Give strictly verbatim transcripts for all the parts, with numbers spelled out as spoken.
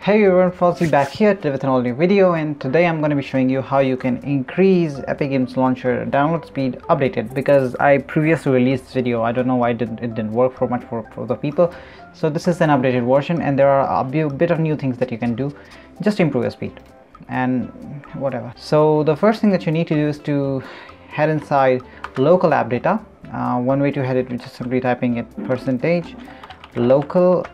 Hey everyone, Fauzi back here today with an all new video, and today I'm going to be showing you how you can increase Epic Games Launcher download speed updated, because I previously released this video. I don't know why it didn't, it didn't work for much for, for the people. So this is an updated version, and there are a bit of new things that you can do just to improve your speed and whatever. So the first thing that you need to do is to head inside local app data. Uh, one way to head it is just simply typing it percentage local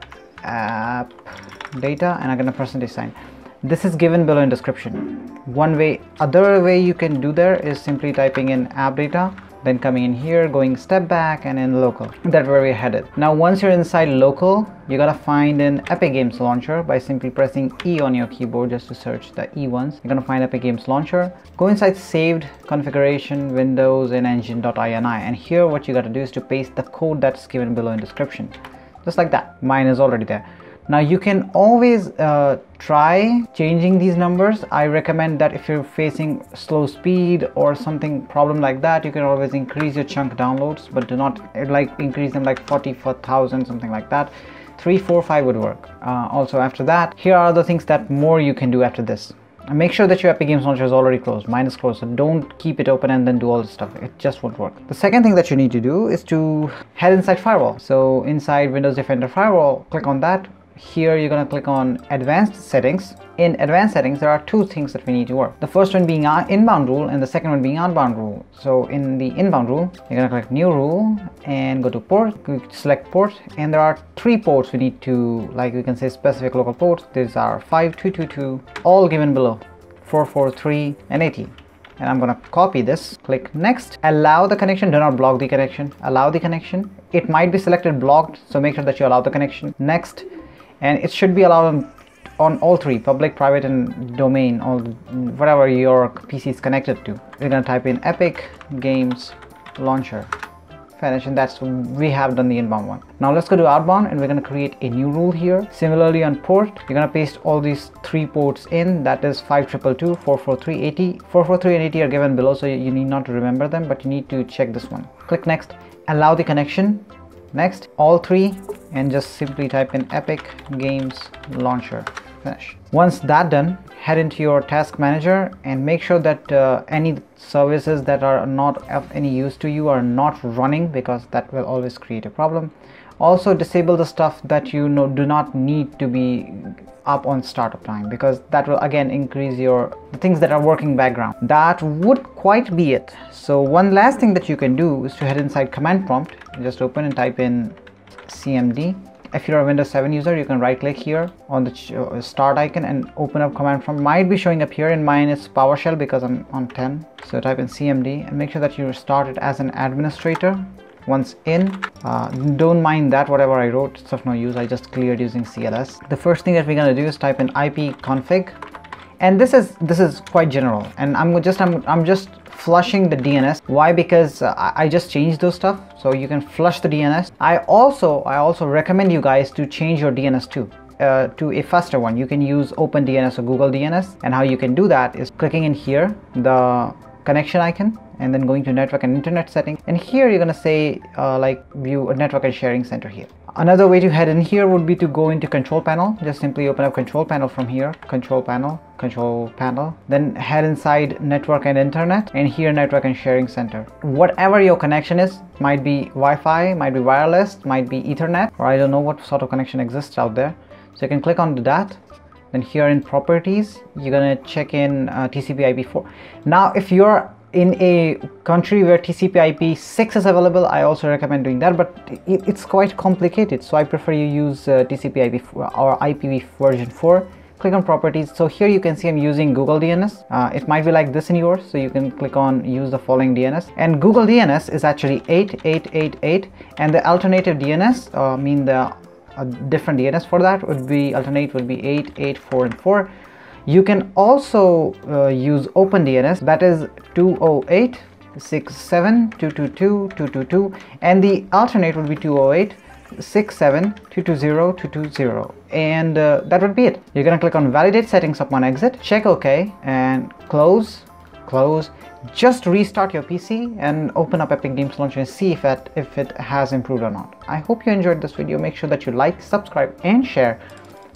app data, and I'm gonna percentage sign. This is given below in description. One way, other way you can do there is simply typing in app data, then coming in here, going step back, and in local. That's where we're headed. Now once you're inside local, you gotta find an Epic Games Launcher by simply pressing E on your keyboard just to search the E ones. You're gonna find Epic Games Launcher. Go inside saved configuration, Windows, and engine.ini, and here what you gotta do is to paste the code that's given below in description, just like that. Mine is already there. Now you can always uh, try changing these numbers. I recommend that if you're facing slow speed or something problem like that, you can always increase your chunk downloads, but do not like increase them like forty-four thousand, something like that. Three, four, five would work. Uh, also after that, here are the things that more you can do after this. And make sure that your Epic Games Launcher is already closed. Mine is closed, so don't keep it open and then do all this stuff. It just won't work. The second thing that you need to do is to head inside Firewall. So inside Windows Defender Firewall, click on that. Here you're going to click on advanced settings. In advanced settings, there are two things that we need to work. The first one being our inbound rule and the second one being outbound rule. So in the inbound rule, you're going to click new rule and go to port, select port, and there are three ports we need to, like we can say, specific local ports. These are five two two two, all given below, four four three and eighty. And I'm going to copy this, click next, allow the connection, do not block the connection, allow the connection. It might be selected blocked, so make sure that you allow the connection. Next, and it should be allowed on, on all three, public, private, and domain, all whatever your P C is connected to. You're gonna type in Epic Games Launcher, finish, and that's we have done the inbound one. Now let's go to outbound, and we're gonna create a new rule here. Similarly on port, you're gonna paste all these three ports in. That is five two two two, four four three, eighty. four four three and eighty are given below, so you need not to remember them, but you need to check this one. Click next, allow the connection. Next, all three, and just simply type in Epic Games Launcher, finish. Once that done, head into your task manager and make sure that uh, any services that are not of any use to you are not running, because that will always create a problem. Also disable the stuff that you know do not need to be up on startup time, because that will again increase your the things that are working background. That would quite be it. So one last thing that you can do is to head inside command prompt, just open and type in C M D. If you're a Windows seven user, you can right click here on the start icon and open up command prompt. Might be showing up here. In mine it's PowerShell because I'm on ten. So type in C M D and make sure that you start it as an administrator. Once in, uh, don't mind that whatever I wrote, it's of no use. I just cleared using C L S. The first thing that we're gonna do is type in ipconfig, and this is this is quite general, and I'm just I'm, I'm just flushing the D N S. Why? Because uh, I just changed those stuff, so you can flush the D N S. I also I also recommend you guys to change your D N S too. Uh, to a faster one. You can use OpenDNS or Google D N S, and how you can do that is clicking in here the connection icon and then going to network and internet settings, and here you're gonna say uh, like view a network and sharing center here. Another way to head in here would be to go into control panel. Just simply open up control panel from here, control panel, control panel, then head inside network and internet, and here network and sharing center. Whatever your connection is, might be Wi-Fi, might be wireless, might be Ethernet, or I don't know what sort of connection exists out there. So you can click on that. Then here in properties, you're gonna check in uh, T C P I P four. Now if you're in a country where T C P I P six is available, I also recommend doing that, but it, it's quite complicated, so I prefer you use uh, T C P I P four or I P v version four. Click on properties. So here you can see I'm using Google D N S. Uh, it might be like this in yours, so you can click on use the following D N S, and Google D N S is actually eight eight eight eight, and the alternative D N S uh, mean the a different D N S for that would be alternate would be eight eight four and four. You can also uh, use OpenDNS, that is two oh eight dot six seven dot two two two dot two two two, and the alternate would be two oh eight dot six seven dot two two zero dot two two zero, and uh, that would be it. You're gonna click on validate settings upon exit, check OK, and close, close. Just restart your P C and open up Epic Games Launcher and see if it, if it has improved or not. I hope you enjoyed this video. Make sure that you like, subscribe, and share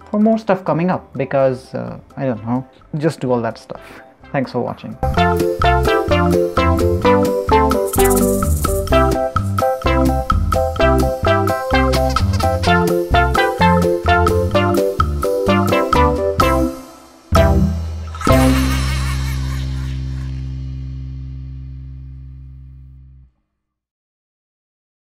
for more stuff coming up, because uh, I don't know, just do all that stuff. Thanks for watching.